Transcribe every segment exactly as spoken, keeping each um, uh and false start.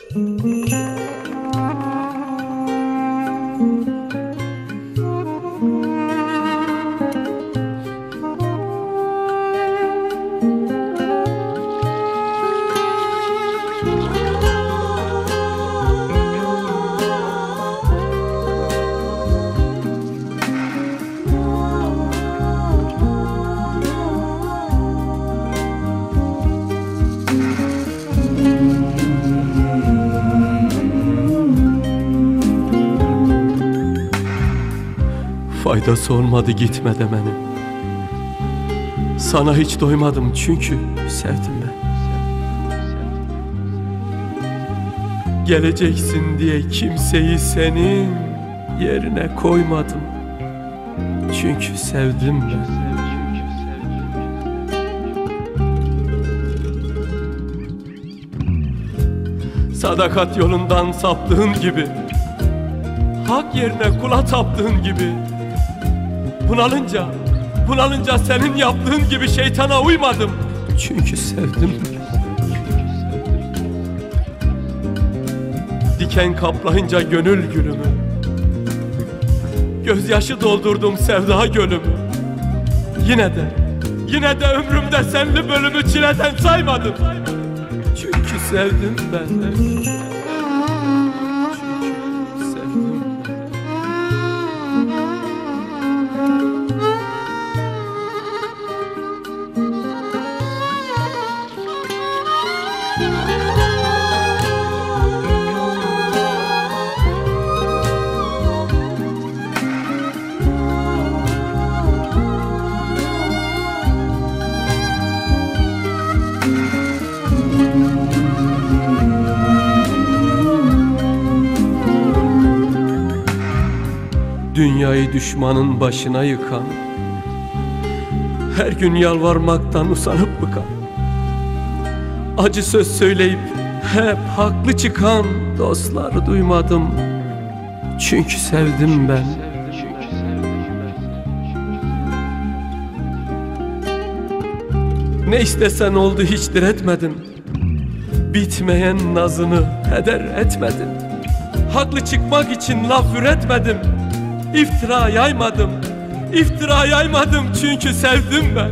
Faydası olmadı gitme demenin. Sana hiç doymadım çünkü sevdim ben. Geleceksin diye kimseyi senin yerine koymadım. Çünkü sevdim ben. Sadakat yolundan saptığın gibi, hak yerine kula taptığın gibi, Bunalınca, bunalınca senin yaptığın gibi şeytana uymadım. Çünkü sevdim. Diken kaplayınca gönül gülümü, gözyaşı doldurdum sevda gölümü. Yine de, yine de ömrümde senli bölümü çileden saymadım. Çünkü sevdim ben. Dünyayı düşmanın başına yıkan, her gün yalvarmaktan usanıp bıkan, acı söz söyleyip hep haklı çıkan dostları duymadım. Çünkü sevdim ben. Ne istesen oldu hiç diretmedin, bitmeyen nazını heder etmedin. Haklı çıkmak için laf üretmedim, İftira yaymadım, iftira yaymadım çünkü sevdim ben.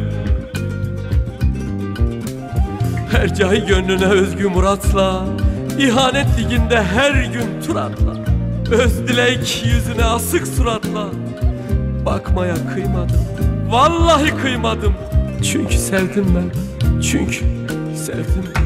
Her cahil gönlüne özgü muratla, ihanet liginde her gün tur atla, öz dilek yüzüne asık suratla bakmaya kıymadım, vallahi kıymadım. Çünkü sevdim ben, çünkü sevdim.